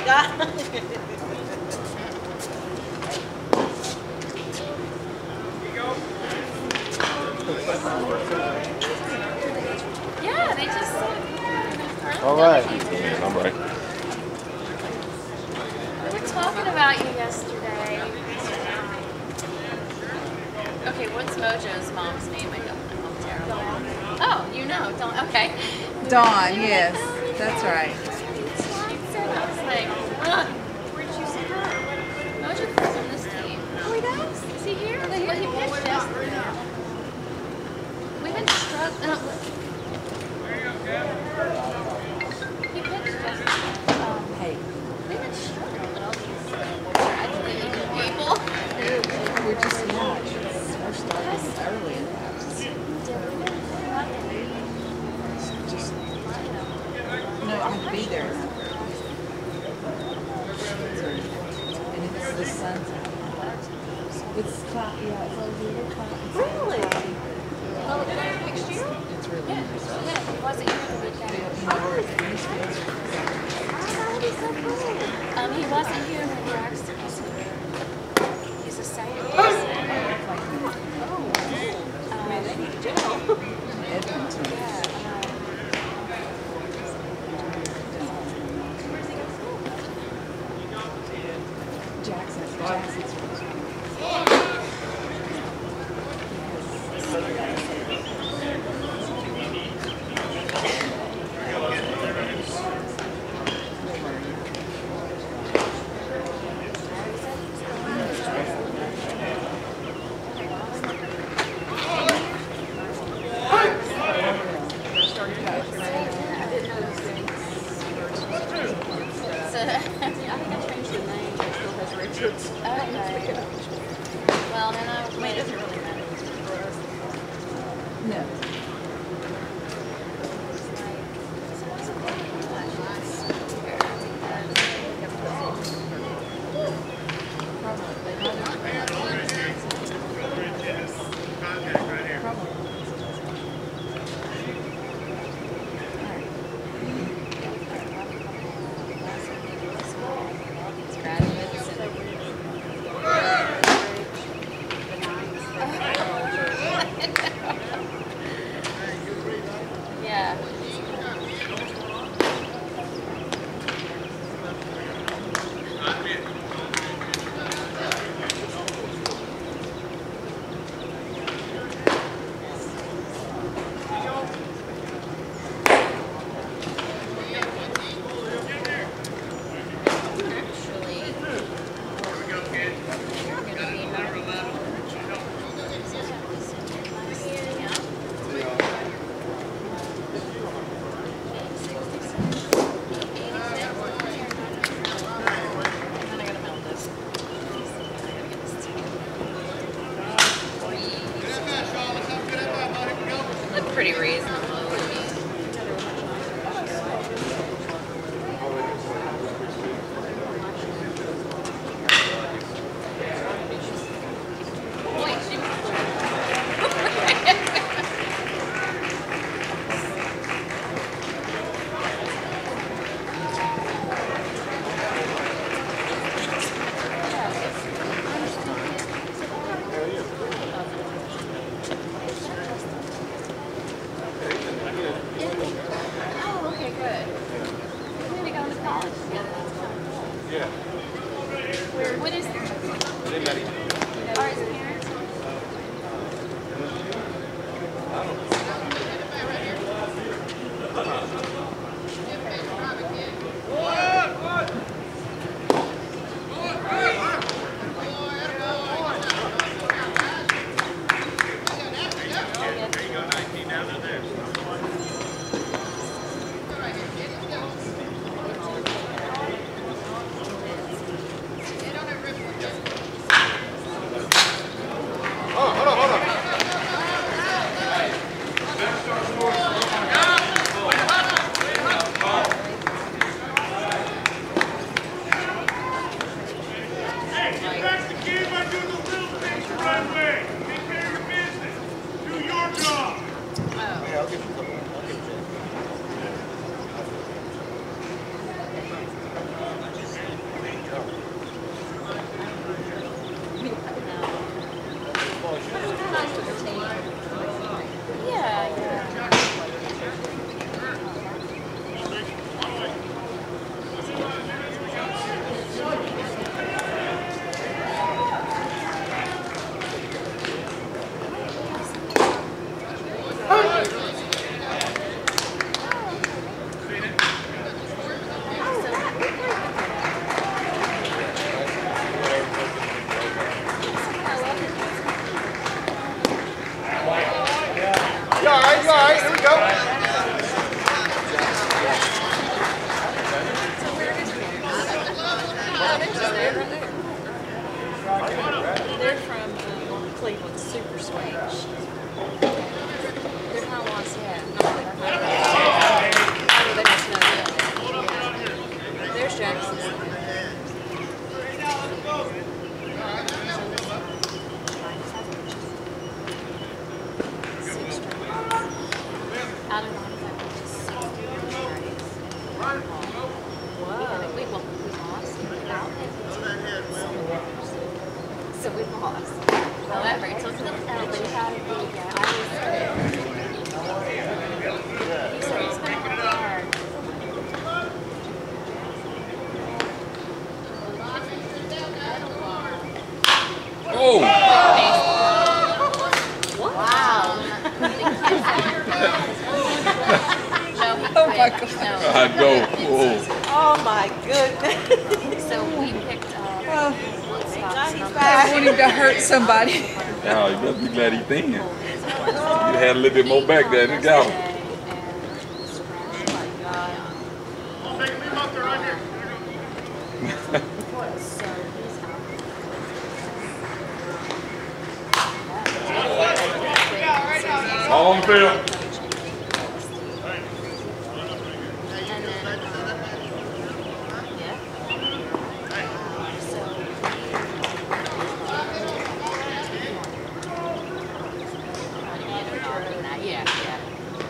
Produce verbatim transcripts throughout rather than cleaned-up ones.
God. Yeah, they just. All right. I'm right. We were talking about you yesterday. Okay, what's Mojo's mom's name? I don't know. I'm terrible. Oh, you know. Don't. Okay. Dawn, yes, that's right. I was like, ugh, where'd you see her? Mojo plays on this team. Oh, he does? Is he here? Well, he pitched yesterday. We've been struggling. He pitched yesterday. Um, Hey, we've been struggling with all these graduating people. we're just not. We're starting early in that. Just, no, I have to be there. And it's the sun's out. It's cloudy, yeah, it's a little cloudy. Really? Well, did I next year? It's really Yeah. nice. Yeah, he wasn't here the weekend. You know, it used to be- That would be so cool. Um, he wasn't here when Jackson was here. He's a scientist. Oh. Um, Joe. Edmonton. Yeah. Jackson. Jackson's So, I think I changed the name. It still has Richards. Okay. Well, then I, I mean, it doesn't really matter for us. no. Yeah. Pretty reasonable. Oh, okay, good. We need to go to college together. Yeah. Where, what is Are his parents? Out of ninety-five, which is sixty strikes. Whoa. We, well, we lost without it. So we lost. However, it took the L, but he had a big guy. I was he said he's going to work hard. Oh! Wow. Oh my God. I go. Whoa. Oh my goodness. So we picked up Oh, Woodstock's number. I wanted to hurt somebody. Now, you better be glad he thin. You had a little bit more back there than go. All on the field. Yeah, yeah.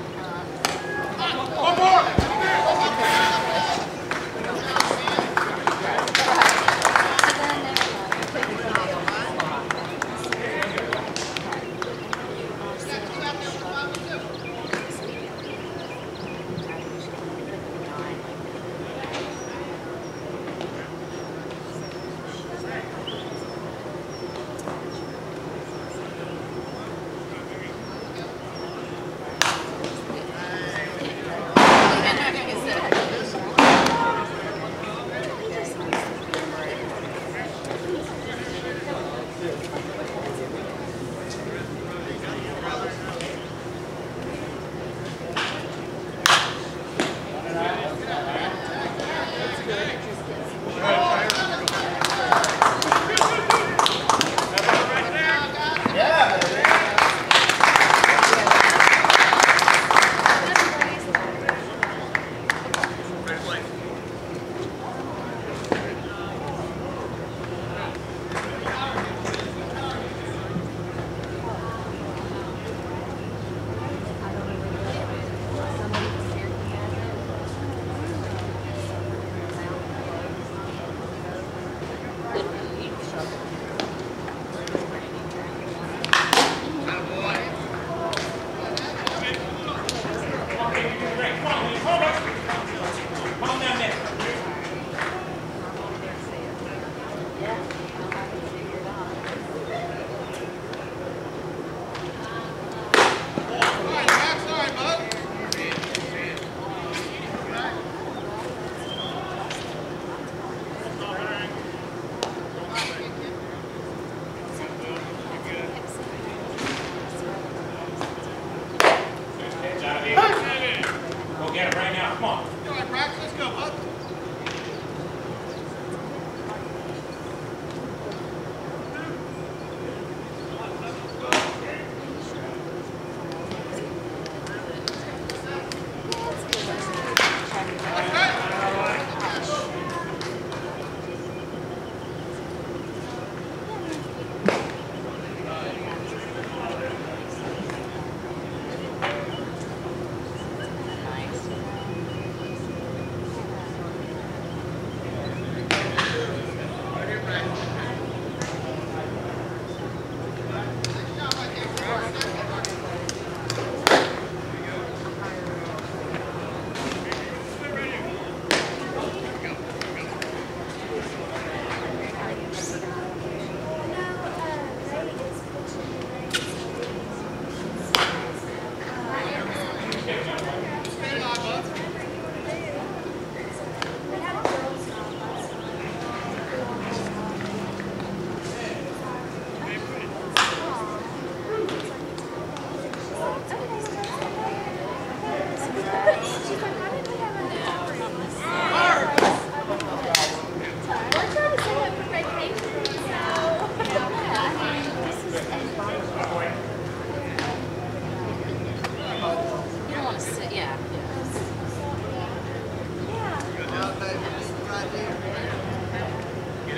Go get it right now. Come on. All right, Brax, let's go, bud.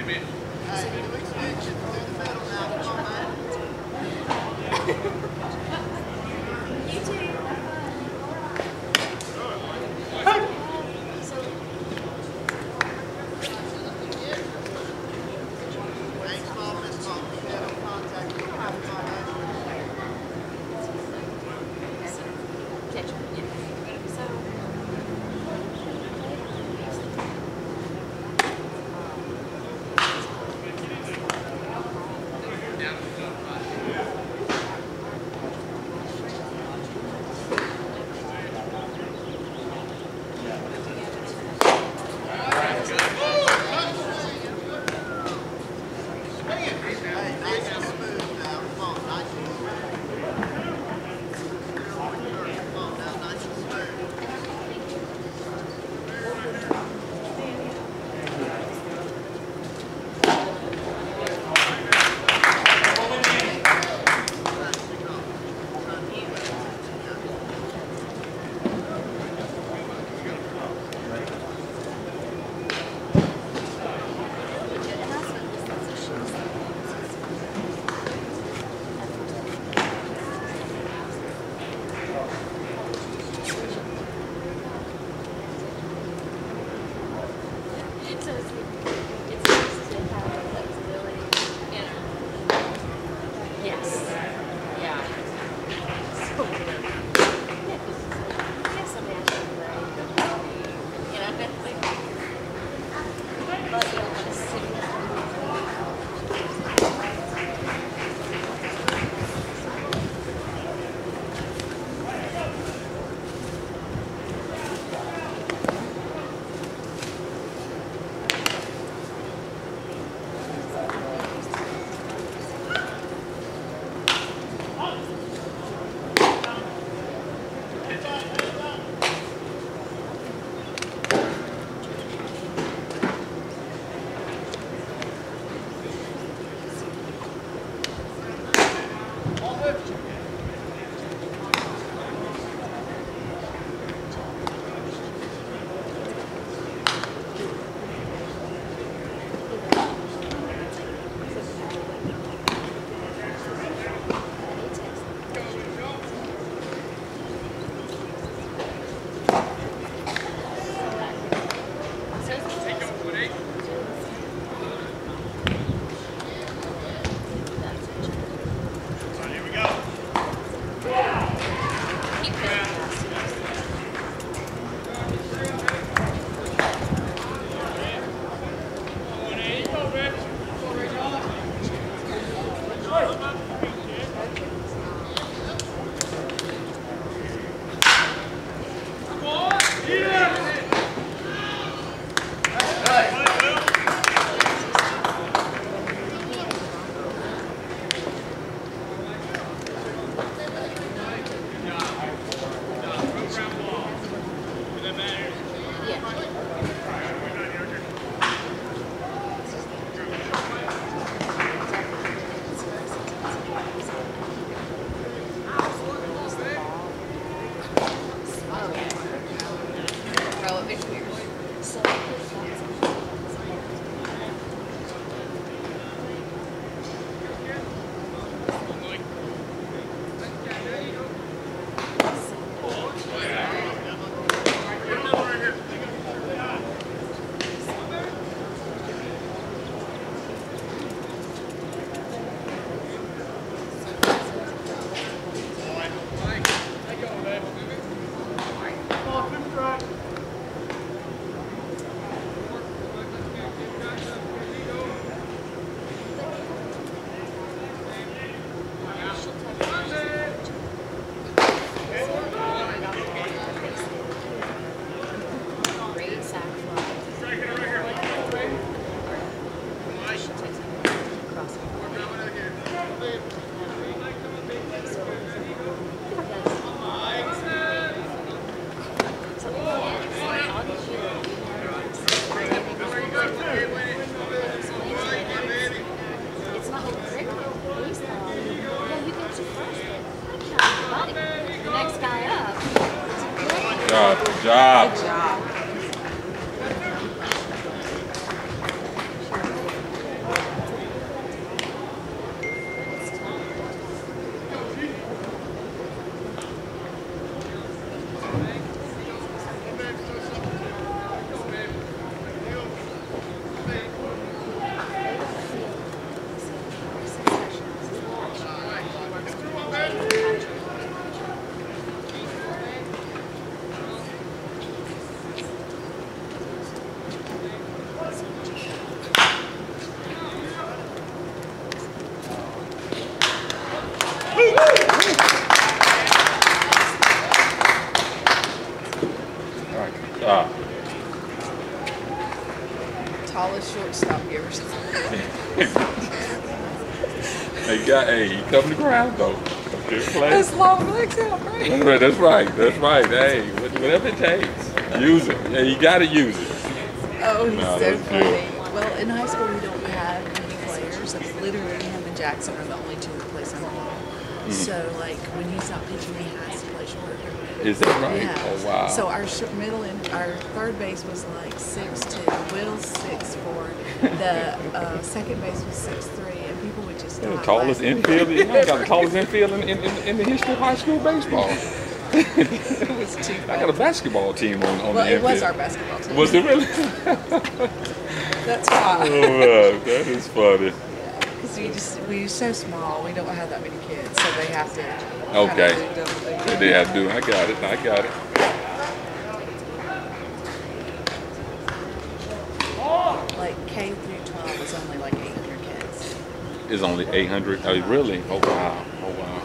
Good job. Good job. tallest shortstop you ever seen. Hey, guy, hey, he come to ground though. Good play. His long legs out, right? Right, that's right. That's right. Hey, whatever it takes, use it. Yeah, you gotta use it. Oh, he's No, so that's funny. good. Well, in high school we don't have any players. It's literally him and Jackson are the only two that play center. Mm-hmm. So like when he's not pitching, he has to play short. Is that right? Yeah. Oh wow. So our sh- middle and our third base was like six two. Will's six four. The uh, second base was six three, and people would just the not tallest laugh. infield. You know, got the tallest infield in, in, in, in the history of high school baseball. It was too I got a basketball team on, on Well, the it infield. was our basketball team. Was it really? That's why. Oh, wow, that is funny. Because we just we're so small, we don't have that many kids, so they have to. Okay. Kind of do double duty. They did have to do. I got it. I got it. Like K through twelve is only like eight hundred kids. It's only eight hundred. Oh, really? Oh, wow. Oh, wow.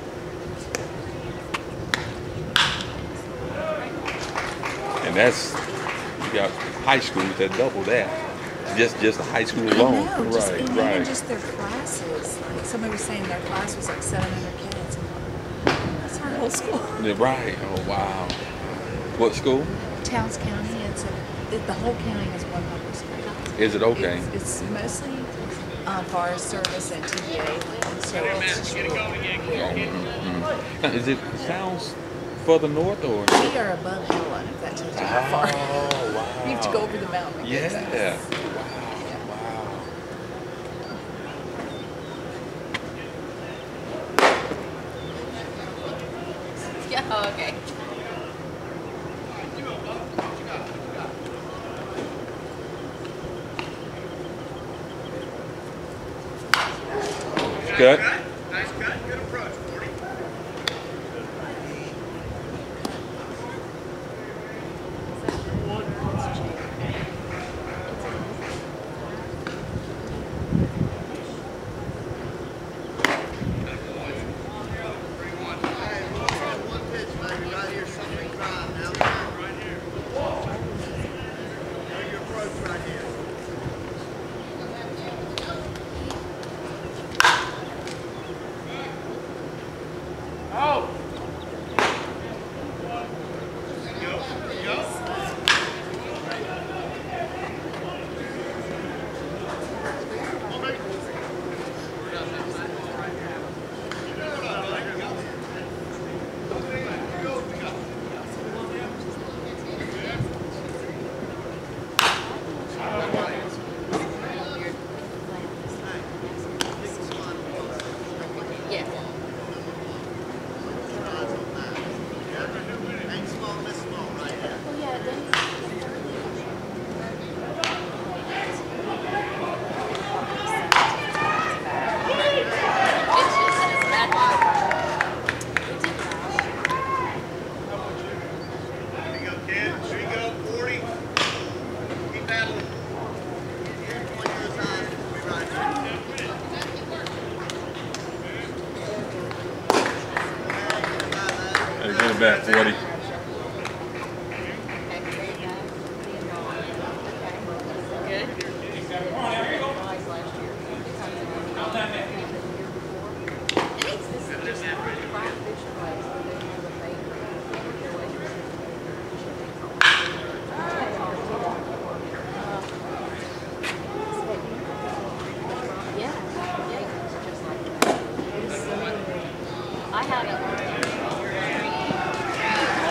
And that's, you got high schools that double that. Just just the high school alone. I know, just, Right, and even right. just their classes. Like somebody was saying their class was like seven hundred kids. That's our whole school. Yeah, right. Oh, wow. What school? Towns County, it's a, it, the whole county has one public school. Is it okay? It's, it's mostly uh, Forest Service and T D A land, so it's just really, Mm-hmm. Now, is it sounds further north or? we are above Helen, if that tells you how far. Oh, wow. You have to go over the mountain. to get to Yeah. us. Wow. Wow. Yeah, oh, okay. Good. Nice cut, good approach, Morty. Yeah. Oh, yeah, then. It's just, it's that. There you go, kid. There you go, forty. Keep battling. Hey, run it back, forty. I had a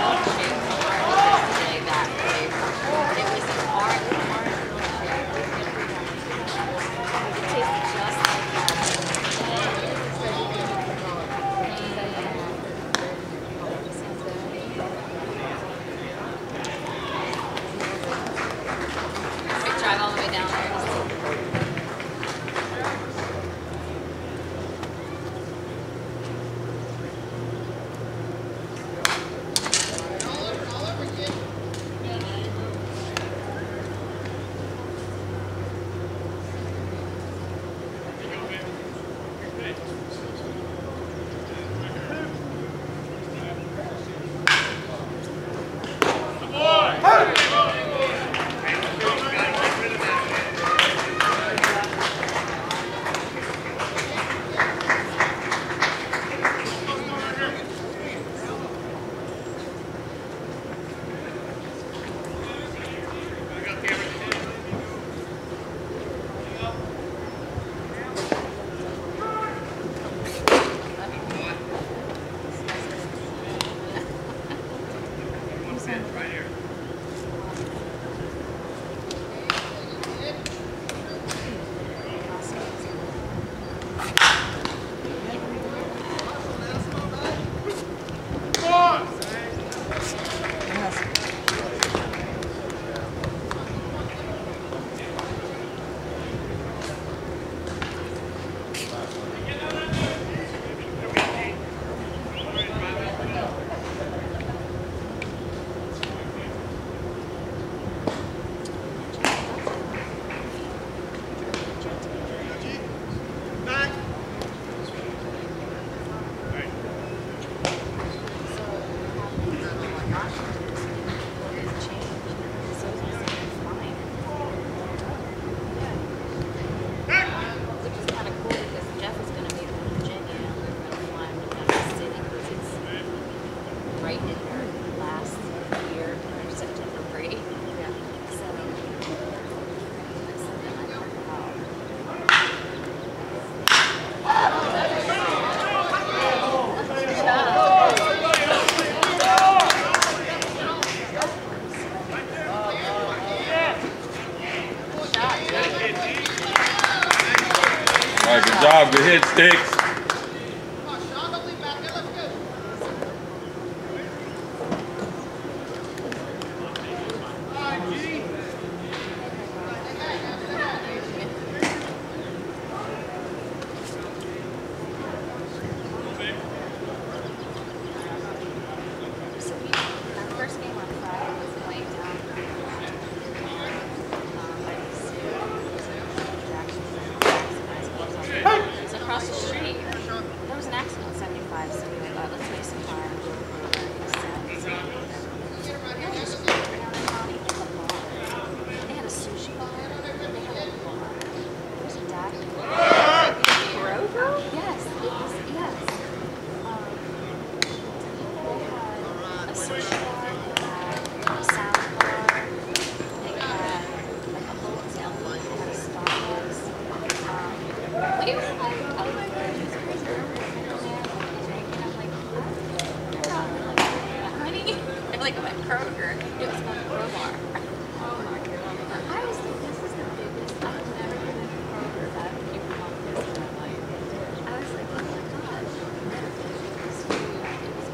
All right, good job. Good hit, Sticks. Across the street, there was an accident on seventy-five, so we went, uh, let's make some fire. They had a sushi bar. They had a bar. There was a dad. Kroger? Yes, it was, yes. Um, they had a sushi bar, they had a salad bar, they had like a hotel, they had a Starbucks. Um, we were like, oh my god, it's crazy. And I'm like, oh, honey. They're like, I'm at Kroger. It was called Crowbar. Oh my god. I was like, this is the biggest. I've never been in a Kroger that came from all this in my life. I was like, oh my god. It was huge. It was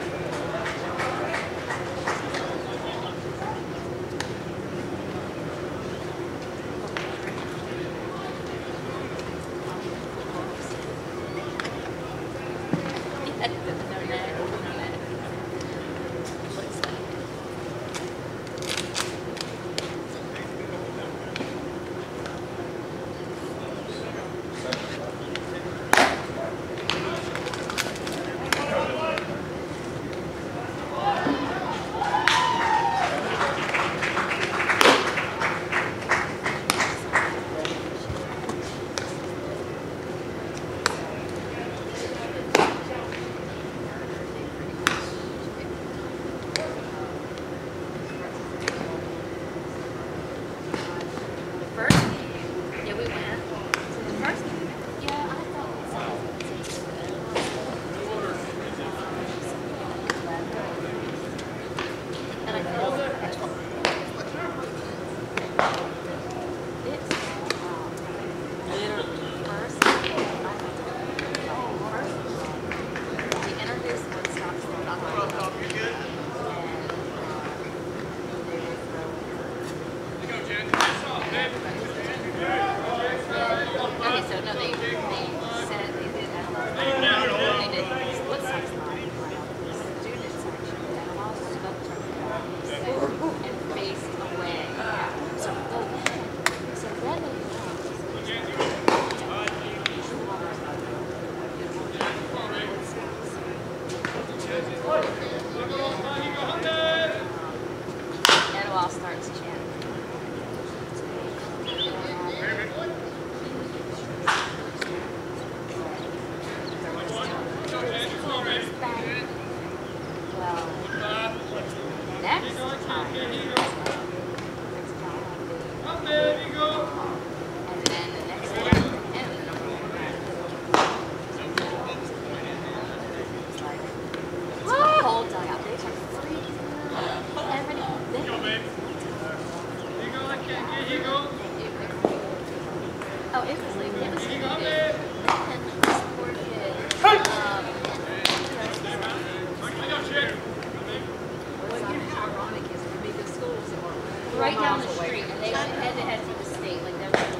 right down the street, and they went head to head for the state. Like they're and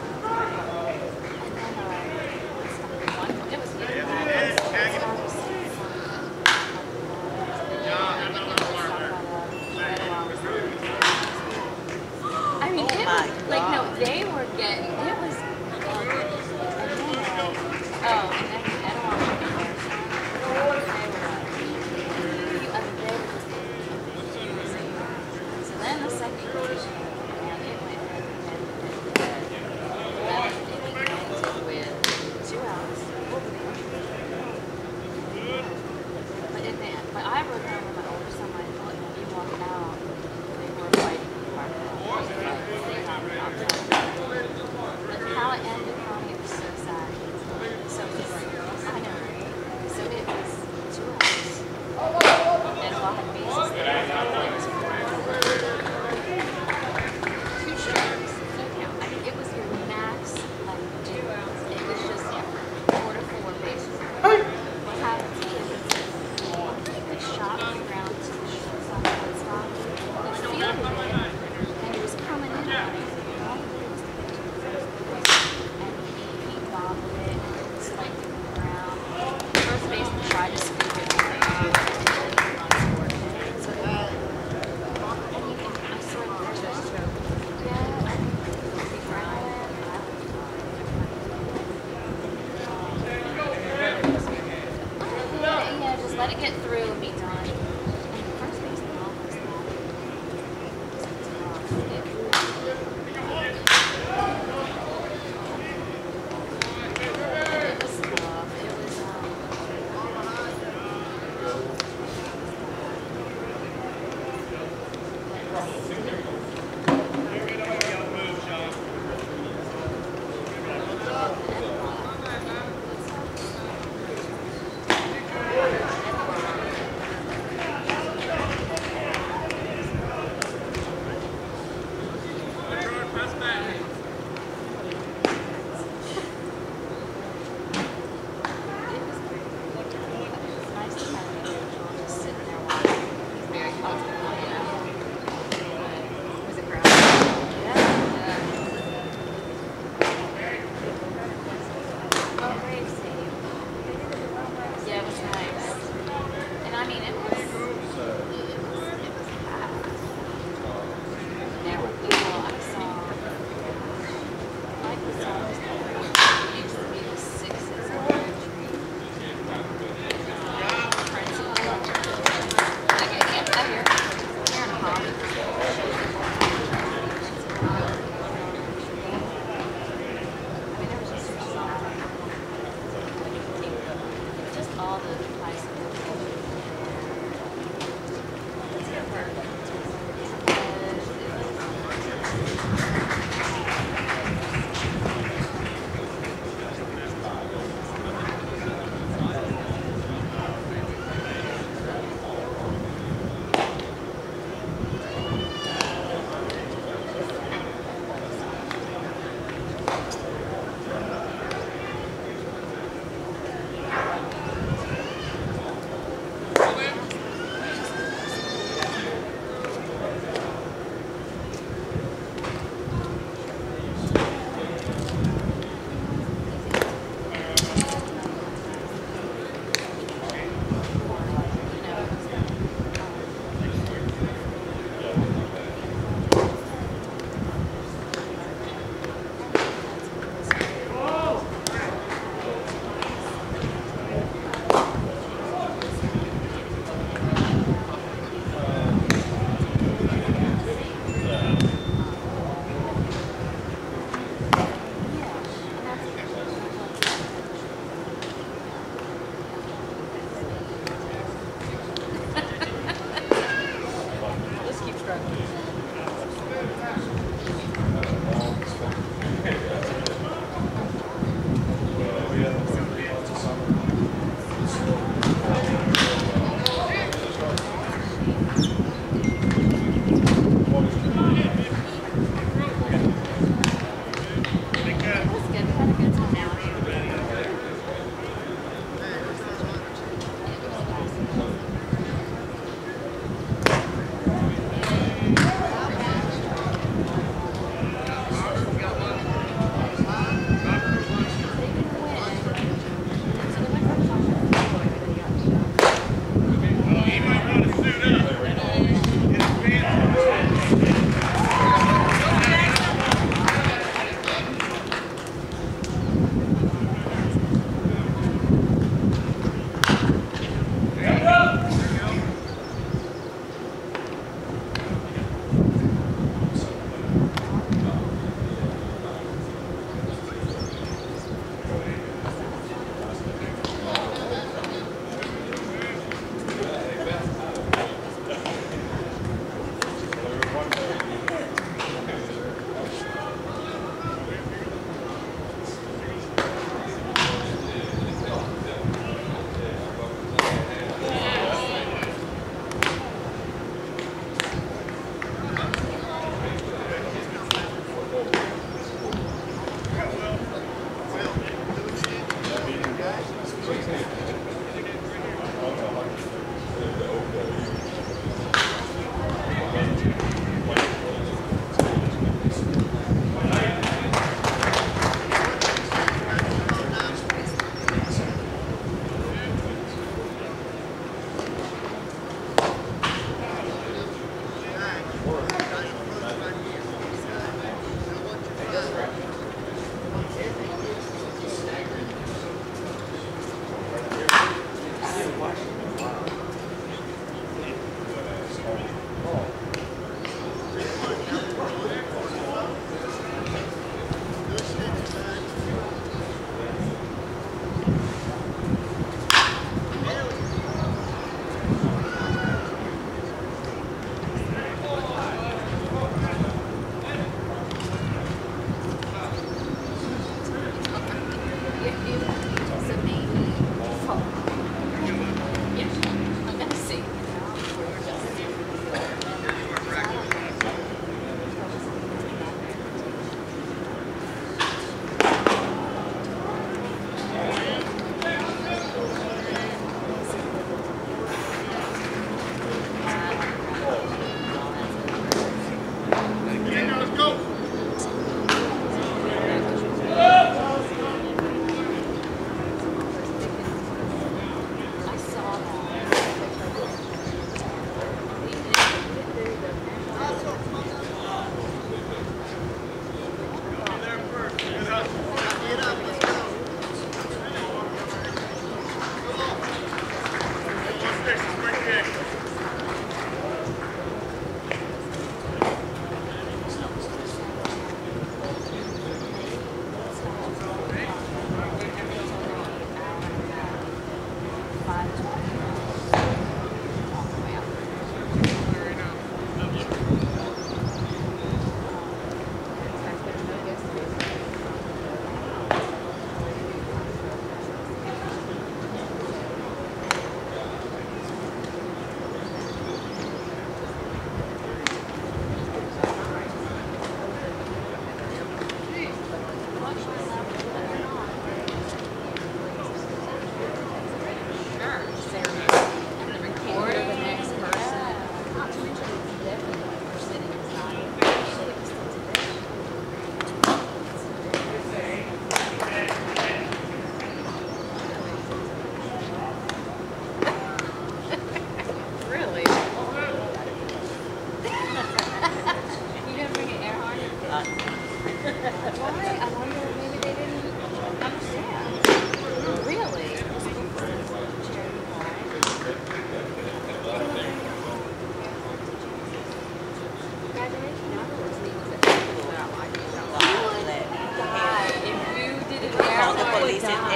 then uh, one, it was I mean, it was, like no, they were getting it was. Uh,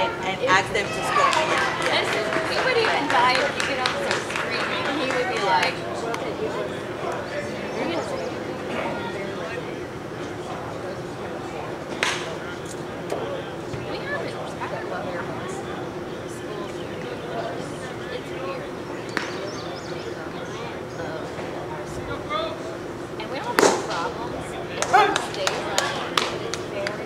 and, and ask them to stop me. Listen, he would even die if you get on there screaming. He would be like, we haven't, I don't love airports. Schools, it's weird. And we don't have problems. It's stays running, but it's very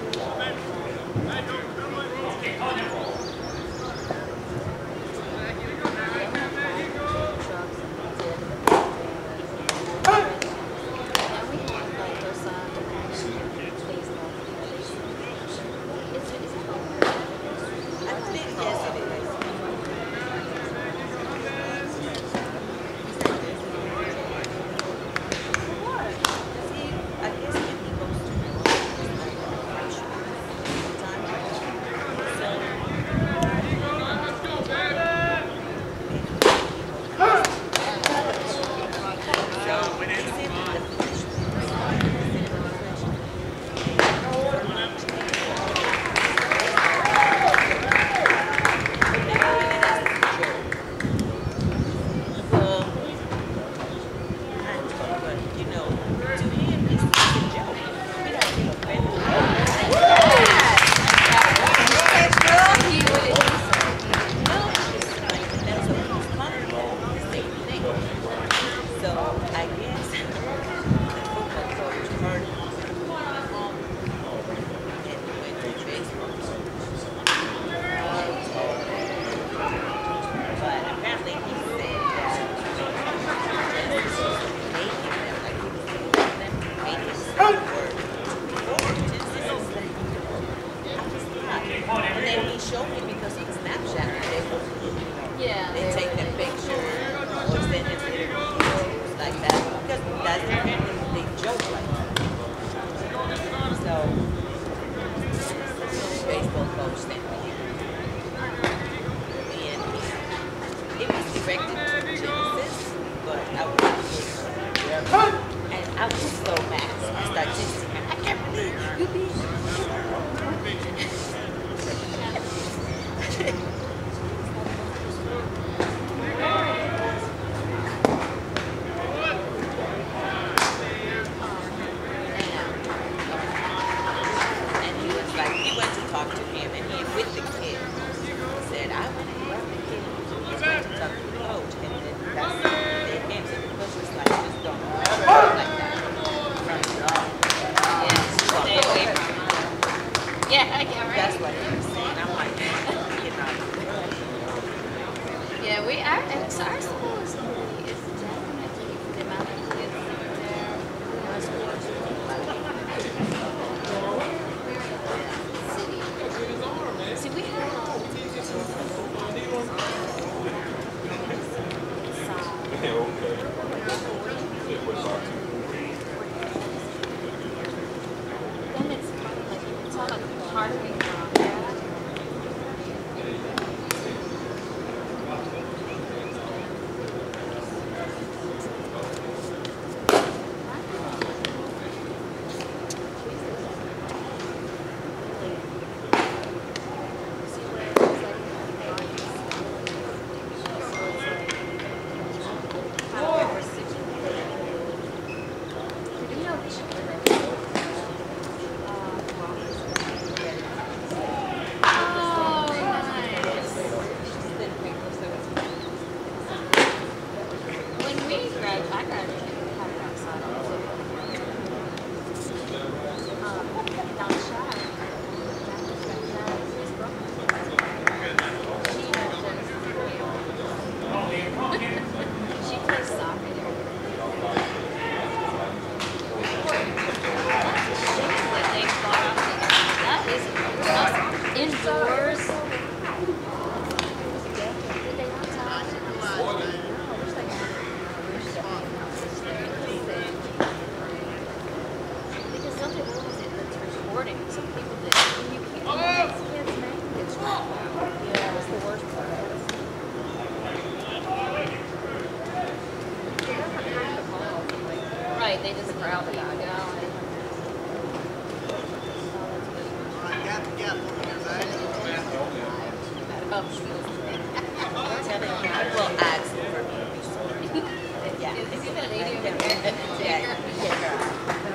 Oh, she was Tell him I will ask for me. Yeah. Is he an eighty over Yeah. there? Yeah. Yeah.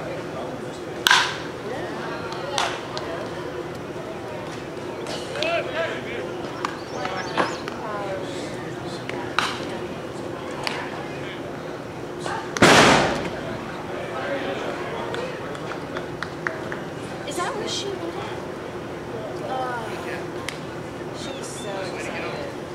Is that where she went? Oh, she was so excited.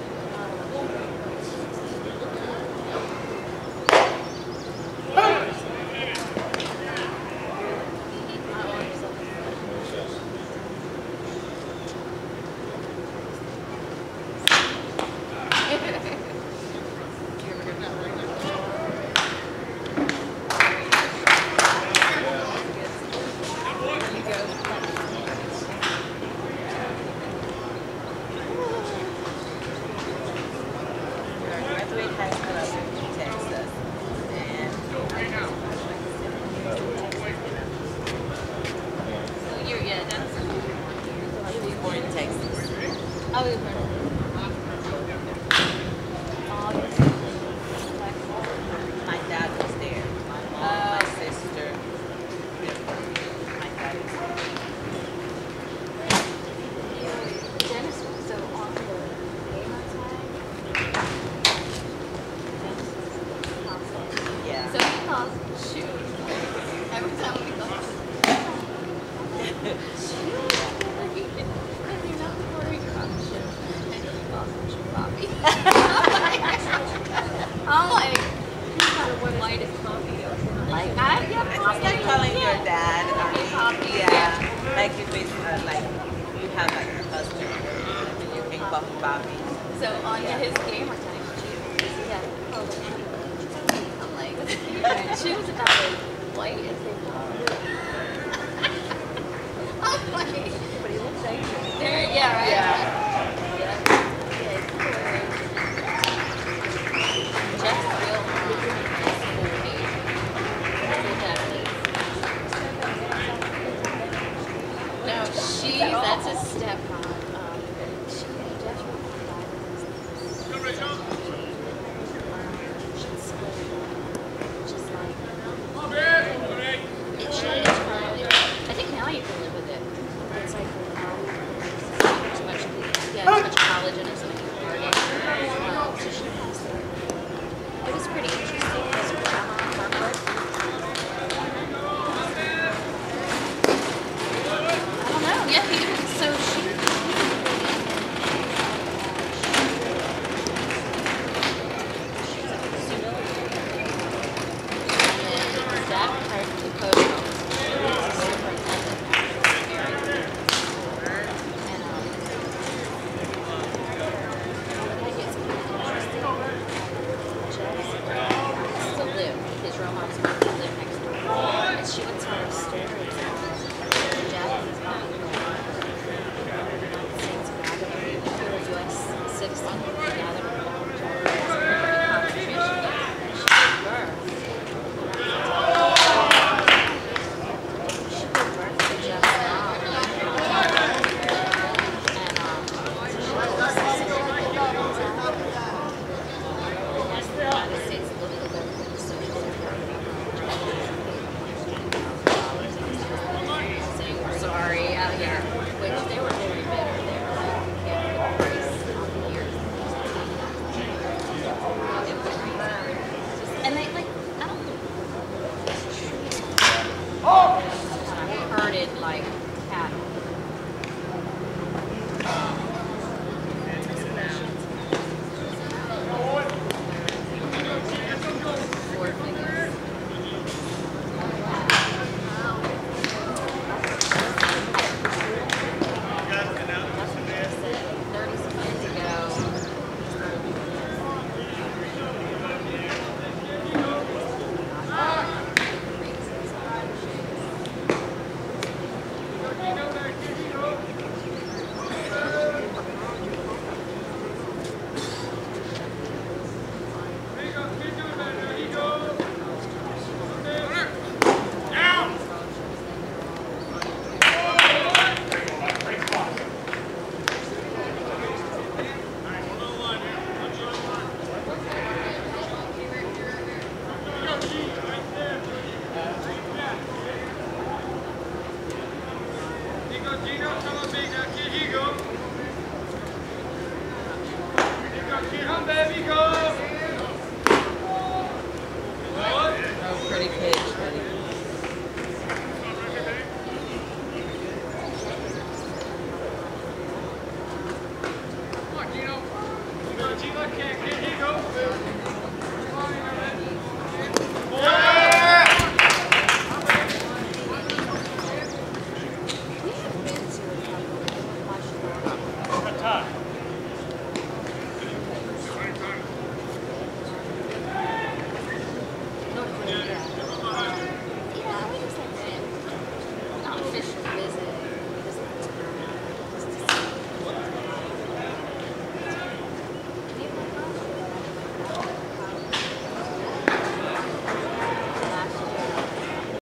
Graduate high school up in Texas. And So you're, yeah, that's. he was born in Texas. Oh, we were. My dad was there. My mom, my sister. My dad was there. Dennis was so on the game outside. Yeah. So he calls shoot. Every time we go. Shoot. And you're not choreographed shoot. And he calls him shoot Bobby. I'm like, he's got a one lightest coffee. Like, I, yeah, I just like calling your dad. Coffee, coffee, Yeah. Like if it's uh, like you have like a husband and you can call him Bobby. So on his gamer time, she yeah, I'm like, she was about as white as they come. I'm like, but he looks like there, yeah, right. Yeah. Yeah. Yeah, he's cool. Jeff's real mom is forty. No, she, that's a stepmom. Um, she, Jeff's mom died.